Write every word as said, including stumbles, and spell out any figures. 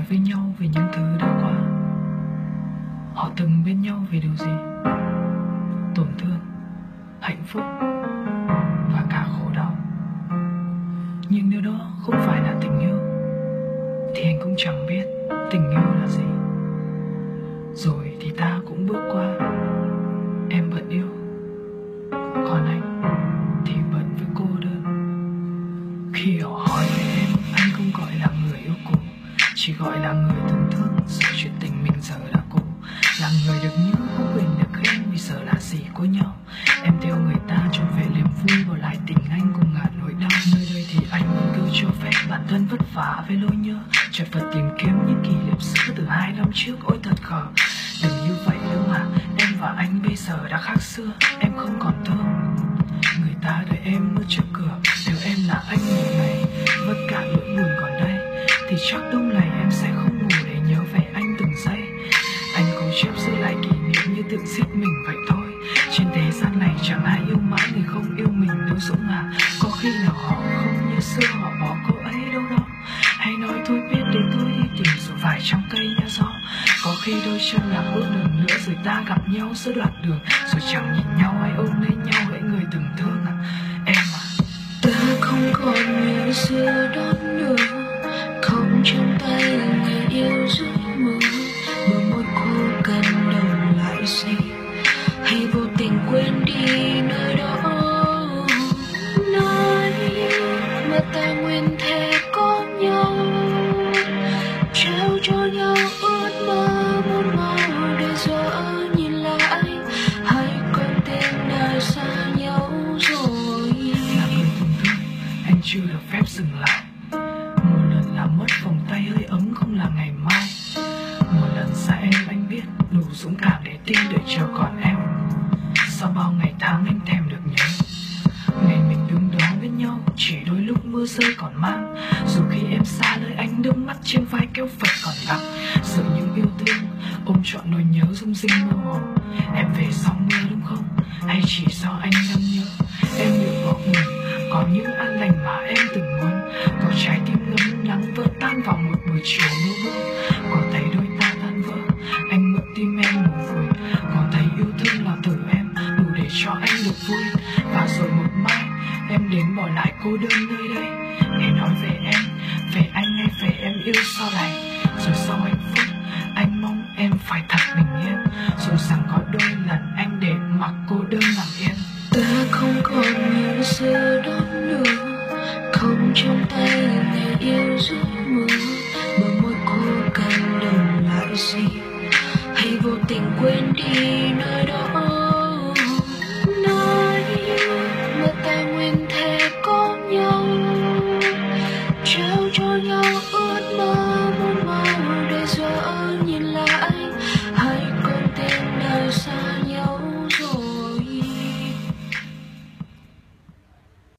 với nhau về những thứ đã qua. Họ từng bên nhau về điều gì? Tổn thương, hạnh phúc và cả khổ đau. Nhưng nếu đó không phải là tình yêu thì anh cũng chẳng biết tình yêu là gì. Rồi thì ta cũng bước qua. Em bận yêu, còn anh thì bận với cô đơn. Khi họ hỏi về em, anh không gọi là người yêu cũ, chỉ gọi là người từng thương. Sợ chuyện tình mình giờ đã cũ, là người được nhớ không quên được khen, vì giờ là gì của nhau. Em theo người ta trọn vẹn niềm vui, bỏ lại tình anh cùng ngàn nỗi đau. Nơi đây thì anh vẫn cứ cho phép bản thân vất vả với nỗi nhớ, chợt vật tìm kiếm những kỷ niệm xưa từ hai năm trước. Ôi thật khờ, đừng như vậy nữa mà. Em và anh bây giờ đã khác xưa, em không còn thương. Người ta đợi em ở trước cửa, nếu em là anh một ngày vất cả nỗi buồn còn đây, thì chắc đông này em sẽ không ngủ để nhớ về anh từng giây. Anh cố chép giữ lại kỷ niệm như tự giết mình vậy thôi. Trên thế gian này chẳng ai yêu mãi người không yêu mình đâu Dũng à. Có khi nào họ không như xưa, họ bỏ cô ấy đâu đó. Hãy nói tôi biết để tôi đi tìm rồi vài trong cây nhá gió. Có khi đôi chân lạc bước đường nữa, rồi ta gặp nhau giữa đoạn đường, rồi chẳng nhìn nhau hay ôm lấy nhau hỡi người từng thương à. Em à, ta không còn như xưa đó nữa, không trong tay người yêu giấc mơ. Bờ môi khô cằn đầu lại gì, hay vô tình quên đi nơi đó. Nơi mà ta nguyên thể có nhau, trao cho nhau ước mơ muôn màu để gió nhìn lại. Hay con tim đã xa nhau rồi. là người từng thương, anh chưa được phép dừng lại. Một lần làm mất vòng tay hơi ấm không là ngày mai. Một lần xa em anh biết đủ dũng cảm để tin đợi chờ còn em. Sau bao ngày tháng em thèm được nhớ, ngày mình đứng đó bên nhau, chỉ đôi lúc mưa rơi còn mang. Dù khi em xa nơi anh, nước mắt trên vai kéo Phật còn lặng. Sợ những yêu thương ôm trọn nỗi nhớ rung rinh mơ hồ. Em về sau mưa đúng không, hay chỉ do anh đang nhớ. Em như bỏ buồn, có những an lành mà em từng muốn. Có trái tim ngấm nắng vỡ tan vào một buổi chiều mưa bơ. Có thấy đôi ta tan vỡ, anh mượn tim em ngủ vùi. Có thấy yêu thương là từ em đủ để cho anh được vui. Và rồi một mai em đến bỏ lại cô đơn nơi đây, để nói về em, về anh hay về em yêu sau này. Rồi sau hạnh phúc anh mong em phải thật bình yên, dù rằng có đôi lần anh để mặc cô đơn nằm yên. Ta không còn như xưa đó nữa, không trong tay người yêu giấc mơ. Bờ môi khô cằn đầu lại gì, hay vô tình quên đi nơi đó. Nơi mà ta nguyên